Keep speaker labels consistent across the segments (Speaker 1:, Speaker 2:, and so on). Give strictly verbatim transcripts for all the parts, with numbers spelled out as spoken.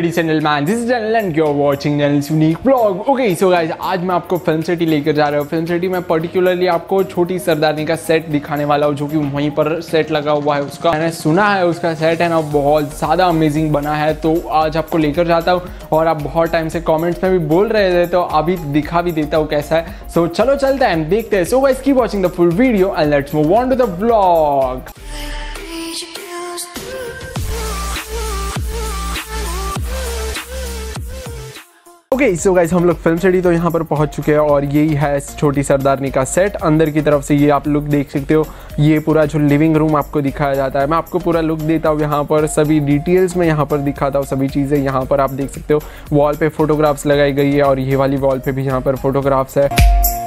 Speaker 1: ladies and gentlemen, this is Daniel and you're watching Daniel's unique vlog. Okay, so guys, आज मैं आपको film city लेकर जा रहा हूँ। फिल्म सिटी में पर्टिकुलरली आपको छोटी सरदारनी का सेट दिखाने वाला हूँ, जो कि वहीं पर सेट लगा हुआ है उसका। मैंने सुना है उसका सेट है ना बहुत ज़्यादा अमेजिंग बना है, तो आज आपको लेकर जाता हूँ। और आप बहुत टाइम से कॉमेंट्स में भी बोल रहे थे, तो अभी दिखा भी देता हूँ कैसा है। सो so, चलो चलते हैं, देखते हैं। So guys, keep watching the full video and let's move on to the vlog. Okay so guys, हम लोग फिल्म सिटी तो यहाँ पर पहुँच चुके हैं और यही है छोटी सरदारनी का सेट। अंदर की तरफ से ये आप लुक देख सकते हो, ये पूरा जो लिविंग रूम आपको दिखाया जाता है। मैं आपको पूरा लुक देता हूँ, यहाँ पर सभी डिटेल्स में यहाँ पर दिखाता हूँ सभी चीज़ें। यहाँ पर आप देख सकते हो वॉल पे फोटोग्राफ्स लगाई गई है और ये वाली वॉल पे भी यहाँ पर फोटोग्राफ्स है।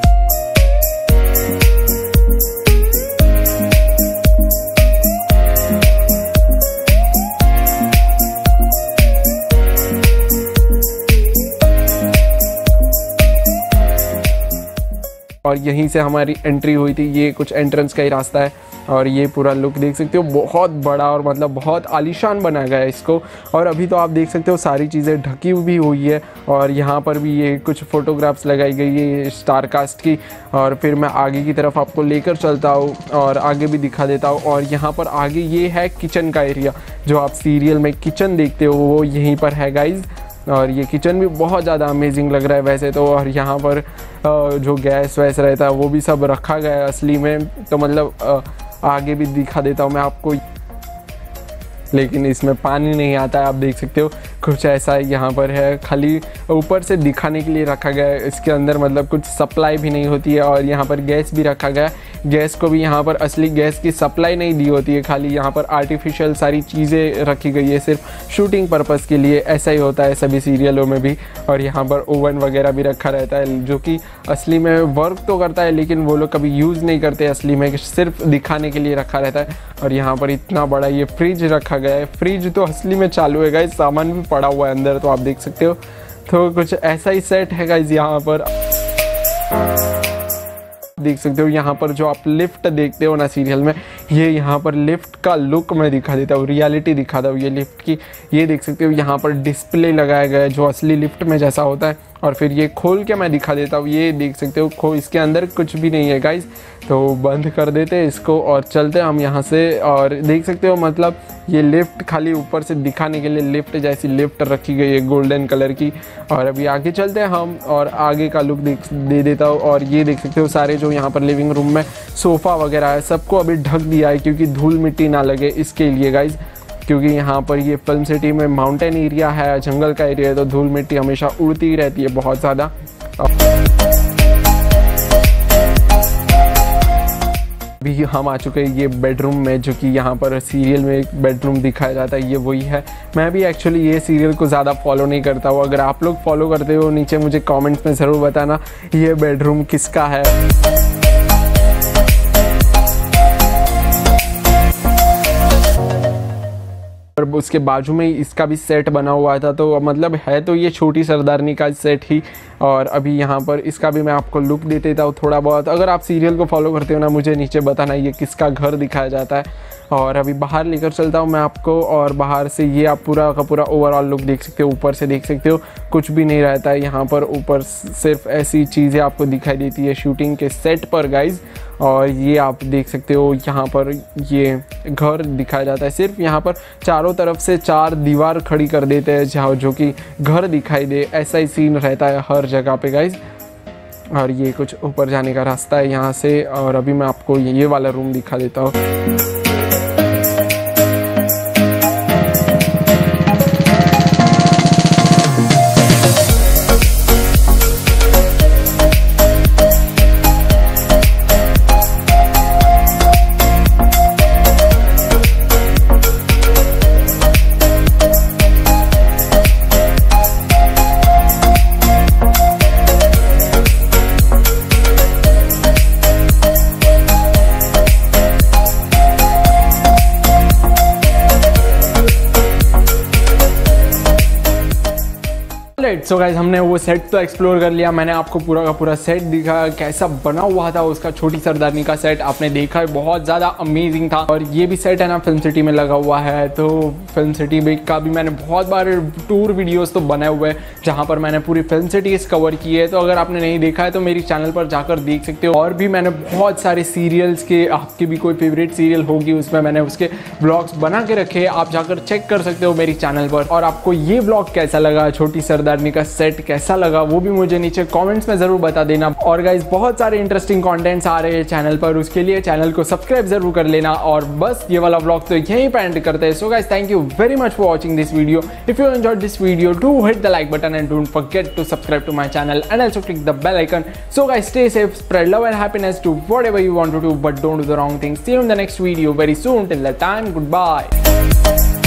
Speaker 1: और यहीं से हमारी एंट्री हुई थी, ये कुछ एंट्रेंस का ही रास्ता है। और ये पूरा लुक देख सकते हो, बहुत बड़ा और मतलब बहुत आलीशान बनाया गया है इसको। और अभी तो आप देख सकते हो सारी चीज़ें ढकी भी हुई है। और यहाँ पर भी ये कुछ फोटोग्राफ्स लगाई गई है स्टार कास्ट की। और फिर मैं आगे की तरफ आपको लेकर चलता हूँ और आगे भी दिखा देता हूँ। और यहाँ पर आगे ये है किचन का एरिया, जो आप सीरियल में किचन देखते हो वो यहीं पर है गाइज। और ये किचन भी बहुत ज़्यादा अमेजिंग लग रहा है वैसे तो। और यहाँ पर जो गैस वैस रहता है वो भी सब रखा गया है असली में, तो मतलब आगे भी दिखा देता हूँ मैं आपको। लेकिन इसमें पानी नहीं आता है, आप देख सकते हो कुछ ऐसा यहाँ पर है, खाली ऊपर से दिखाने के लिए रखा गया है। इसके अंदर मतलब कुछ सप्लाई भी नहीं होती है। और यहाँ पर गैस भी रखा गया है, गैस को भी यहाँ पर असली गैस की सप्लाई नहीं दी होती है, खाली यहाँ पर आर्टिफिशियल सारी चीज़ें रखी गई है सिर्फ शूटिंग पर्पज़ के लिए। ऐसा ही होता है सभी सीरियलों में भी। और यहाँ पर ओवन वगैरह भी रखा रहता है, जो कि असली में वर्क तो करता है लेकिन वो लोग कभी यूज़ नहीं करते असली में, सिर्फ दिखाने के लिए रखा रहता है। और यहाँ पर इतना बड़ा ये फ्रिज रखा गया है, फ्रिज तो असली में चालू है गाइस, सामान भी पड़ा हुआ है अंदर, तो आप देख सकते हो। तो कुछ ऐसा ही सेट है गाइस यहाँ पर, देख सकते हो। यहाँ पर जो आप लिफ्ट देखते हो ना सीरियल में, ये यहाँ पर लिफ्ट का लुक मैं दिखा देता हूँ, रियलिटी दिखाता हूँ ये लिफ्ट की। ये देख सकते हो यहाँ पर डिस्प्ले लगाया गया है जो असली लिफ्ट में जैसा होता है। और फिर ये खोल के मैं दिखा देता हूँ, ये देख सकते हो खो इसके अंदर कुछ भी नहीं है गाइस। तो बंद कर देते हैं इसको और चलते हैं हम यहाँ से। और देख सकते हो मतलब ये लिफ्ट खाली ऊपर से दिखाने के लिए लिफ्ट जैसी लिफ्ट रखी गई है गोल्डन कलर की। और अभी आगे चलते हैं हम और आगे का लुक देख दे देता हूँ। और ये देख सकते हो सारे जो यहाँ पर लिविंग रूम में सोफ़ा वगैरह है सबको अभी ढक दिया है, क्योंकि धूल मिट्टी ना लगे इसके लिए गाइज। क्योंकि यहाँ पर ये फिल्म सिटी में माउंटेन एरिया है, जंगल का एरिया है, तो धूल मिट्टी हमेशा उड़ती ही रहती है बहुत ज़्यादा। अभी हम आ चुके हैं ये बेडरूम में, जो कि यहाँ पर सीरियल में एक बेडरूम दिखाया जाता है, ये वही है। मैं भी एक्चुअली ये सीरियल को ज़्यादा फॉलो नहीं करता हूँ, अगर आप लोग फॉलो करते हो नीचे मुझे कमेंट्स में ज़रूर बताना ये बेडरूम किसका है। और उसके बाजू में इसका भी सेट बना हुआ था, तो मतलब है तो ये छोटी सरदारनी का सेट ही। और अभी यहाँ पर इसका भी मैं आपको लुक दे देता हूँ थोड़ा बहुत। अगर आप सीरियल को फॉलो करते हो ना, मुझे नीचे बताना ये किसका घर दिखाया जाता है। और अभी बाहर लेकर चलता हूँ मैं आपको, और बाहर से ये आप पूरा का पूरा ओवरऑल लुक देख सकते हो। ऊपर से देख सकते हो कुछ भी नहीं रहता है यहाँ पर, ऊपर सिर्फ ऐसी चीज़ें आपको दिखाई देती है शूटिंग के सेट पर गाइज। और ये आप देख सकते हो यहाँ पर ये घर दिखाया जाता है, सिर्फ यहाँ पर चारों तरफ से चार दीवार खड़ी कर देते हैं जहाँ जो कि घर दिखाई दे, ऐसा ही सीन रहता है हर जगह पे गाइज। और ये कुछ ऊपर जाने का रास्ता है यहाँ से। और अभी मैं आपको ये वाला रूम दिखा देता हूँ। सो गाइस हमने वो सेट तो एक्सप्लोर कर लिया, मैंने आपको पूरा का पूरा सेट दिखा कैसा बना हुआ था उसका। छोटी सरदारनी का सेट आपने देखा है, बहुत ज़्यादा अमेजिंग था। और ये भी सेट है ना फिल्म सिटी में लगा हुआ है, तो फिल्म सिटी में का भी मैंने बहुत बार टूर वीडियोस तो बनाए हुए हैं जहाँ पर मैंने पूरी फिल्म सिटीज कवर की है। तो अगर आपने नहीं देखा है तो मेरी चैनल पर जाकर देख सकते हो। और भी मैंने बहुत सारे सीरियल्स के, आपकी भी कोई फेवरेट सीरियल होगी उसमें मैंने उसके ब्लॉग्स बना के रखे, आप जाकर चेक कर सकते हो मेरी चैनल पर। और आपको ये ब्लॉग कैसा लगा, छोटी सरदारनी का सेट कैसा लगा, वो भी मुझे नीचे कमेंट्स में जरूर बता देना। और गाइस बहुत सारे इंटरेस्टिंग कंटेंट्स आ रहे हैं चैनल पर, उसके लिए चैनल को सब्सक्राइब जरूर कर लेना। और बस ये वाला व्लॉग तो यहीं पर एंड करते हैं। So guys thank you very much for watching this video. If you enjoyed this video do hit the like button and don't forget to subscribe to my channel and also click the bell icon. So guys, stay safe, spread love and happiness to whatever you want to do, but don't do the wrong things. See you in the next video very soon. Till that time, goodbye.